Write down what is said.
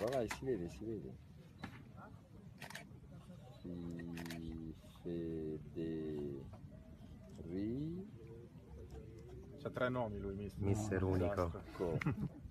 vai, si vede, si vede. C'ha 3 nomi lui, mister. Mister unico. Ecco.